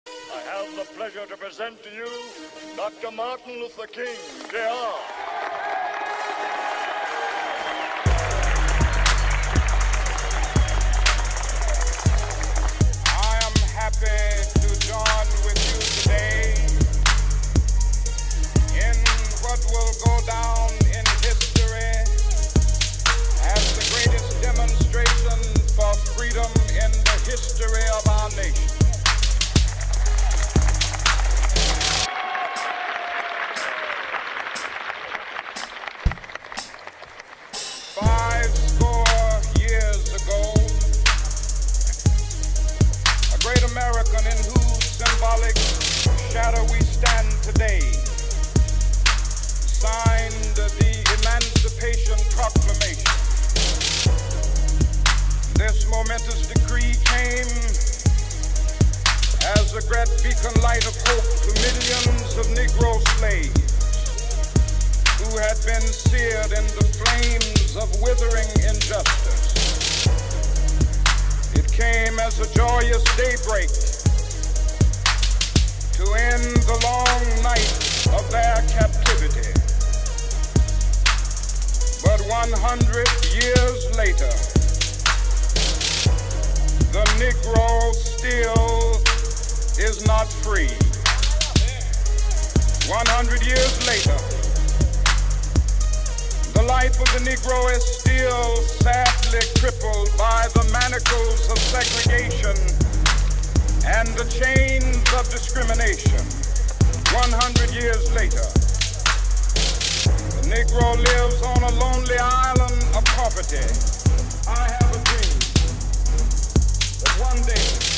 I have the pleasure to present to you Dr. Martin Luther King, Jr. I am happy to join with you today in what will go down in history as the greatest demonstration for freedom in the history of our nation. American in whose symbolic shadow we stand today signed the Emancipation Proclamation. This momentous decree came as a great beacon light of hope to millions of Negro slaves who had been seared in the flames of withering injustice. Came as a joyous daybreak to end the long night of their captivity. But 100 years later, the Negro still is not free. 100 years later, the life of the Negro is still sadly crippled by the manacles of segregation and the chains of discrimination. 100 years later, the Negro lives on a lonely island of poverty. I have a dream that one day